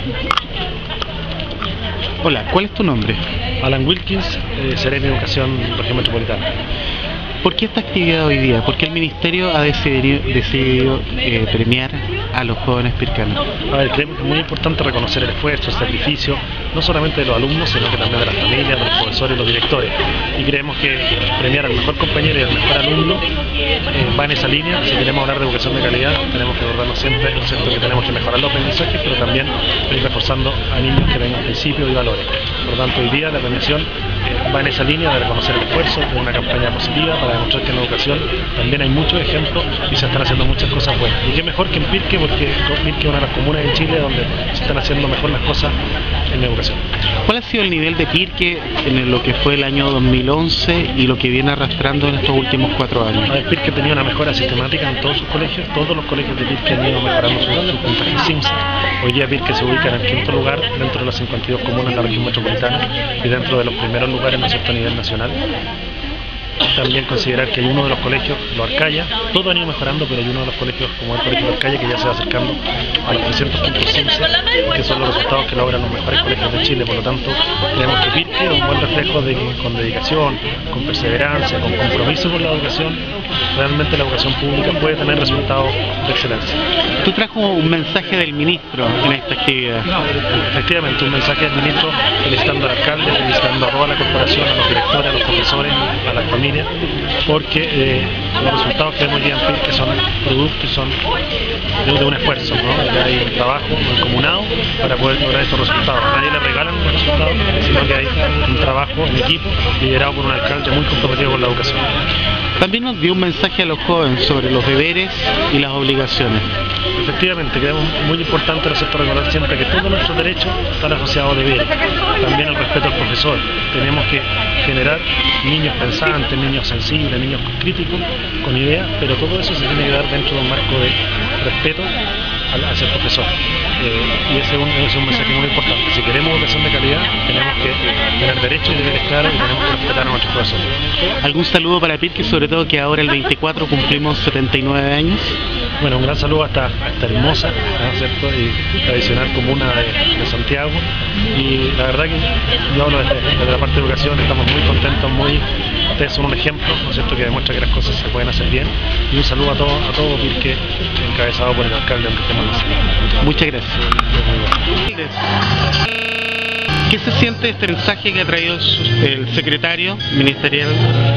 Hola, ¿cuál es tu nombre? Alan Wilkins, Seremi de Educación Región Metropolitana. ¿Por qué esta actividad hoy día? ¿Por qué el Ministerio ha decidido premiar a los jóvenes pircanos? A ver, creemos que es muy importante reconocer el esfuerzo, el sacrificio, no solamente de los alumnos, sino que también de las familias, de los profesores y los directores. Y creemos que premiar al mejor compañero y al mejor alumno va en esa línea. Si queremos hablar de educación de calidad, tenemos que abordarnos siempre el centro que tenemos que mejorar los aprendizajes, pero también ir reforzando a niños que tengan principios y valores. Por lo tanto, hoy día la premiación va en esa línea de reconocer el esfuerzo, de una campaña positiva para demostrar que en la educación también hay muchos ejemplos y se están haciendo muchas cosas buenas. Y qué mejor que en Pirque, porque Pirque es una de las comunas en Chile donde se están haciendo mejor las cosas en la educación. ¿Cuál ha sido el nivel de Pirque en lo que fue el año 2011 y lo que viene arrastrando en estos últimos 4 años? A ver, Pirque tenía una mejora sistemática en todos sus colegios. Todos los colegios de Pirque han ido mejorando su puntaje Simpson. Hoy día Pirque se ubica en el 5º lugar dentro de las 52 comunas de la región metropolitana y dentro de los primeros lugares, ¿no es cierto?, a nivel nacional. También considerar que hay uno de los colegios, los Arcaya, todos han ido mejorando, pero hay uno de los colegios, como el colegio de Arcaya, que ya se va acercando a los 300 puntos Simpson, que son los resultados que logran los mejores colegios de Chile. Por lo tanto, creemos que Pirque es un buen reflejo de que con dedicación, con perseverancia, con compromiso con la educación, realmente la educación pública puede tener resultados de excelencia. Tú trajo un mensaje del ministro en esta actividad. Efectivamente, un mensaje del ministro felicitando al alcalde, felicitando a toda la corporación, a los directores, a los profesores, a las familias, porque los resultados que vemos hoy día en Pirque son producto y son de un esfuerzo, ¿no? Que hay un trabajo mancomunado para poder lograr estos resultados. A nadie le regalan los resultados, sino que hay un trabajo en equipo liderado por un alcalde muy comprometido con la educación. También nos dio un mensaje a los jóvenes sobre los deberes y las obligaciones. Efectivamente, creemos muy importante recordar siempre que todos nuestros derechos están asociados a deberes. También el respeto al profesor. Tenemos que generar niños pensantes, niños sensibles, niños críticos, con ideas, pero todo eso se tiene que dar dentro de un marco de respeto hacia el profesor. Y ese es un mensaje muy importante. Si queremos educación de calidad, tenemos que tener derechos y deberes claros y tenemos que respetar a nuestros profesores. ¿Algún saludo para Pirque, sobre todo que ahora el 24 cumplimos 79 años? Bueno, un gran saludo a esta hermosa, ¿no es cierto?, y tradicional comuna de Santiago. Y la verdad que yo hablo desde la parte de educación, estamos muy contentos, ustedes son un ejemplo, ¿no es cierto?, que demuestra que las cosas se pueden hacer bien. Y un saludo a todo Pirque, encabezado por el alcalde Enrique Manuel. Muchas gracias. ¿Qué se siente este mensaje que ha traído el secretario ministerial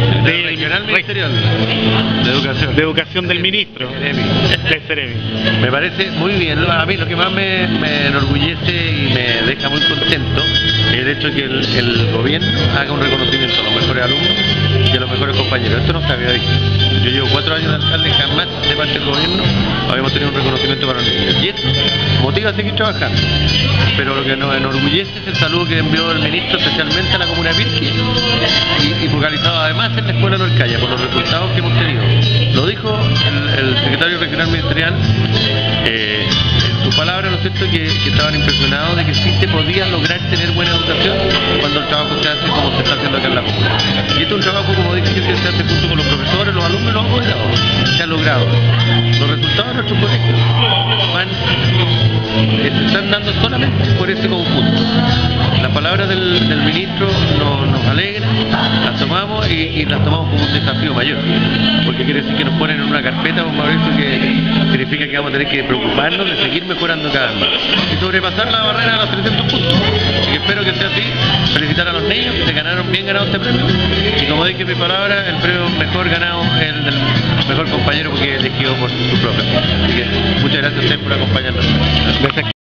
de Educación del ministro de Seremi? Me parece muy bien. A mí lo que más me enorgullece y me deja muy contento es el hecho de que el gobierno haga un reconocimiento a los mejores alumnos y a los mejores compañeros. Esto no se había visto. Yo llevo 4 años de alcalde, jamás de parte del gobierno habíamos tenido un reconocimiento para los niños. Y esto motiva a seguir trabajando. Pero lo que nos enorgullece es el saludo que envió el ministro especialmente a la comuna de Pirque y focalizado además en la escuela de Arcaya por los resultados que hemos tenido. Lo dijo el secretario regional ministerial en sus palabras, ¿no es cierto?, que estaban impresionados de que sí se podía lograr tener buena educación cuando el trabajo se hace como se está haciendo acá en la comuna. Y este es un trabajo, como dije yo, que se hace junto con los profesores, los alumnos y los apoderados. Se ha logrado. Los resultados de nuestros colegios se están dando solamente por ese conjunto. Las palabras del ministro nos alegran, las tomamos y las tomamos como un desafío mayor, porque quiere decir que nos ponen en una carpeta, Mauricio, que significa que vamos a tener que preocuparnos de seguir mejorando cada vez más y sobrepasar la barrera de los 300 puntos. Así que espero que sea así. Felicitar a los niños que se ganaron bien ganado este premio, y como dije en mi palabra, el premio mejor ganado es el del mejor compañero porque elegido por su propio. Así que muchas gracias a ustedes por acompañarnos.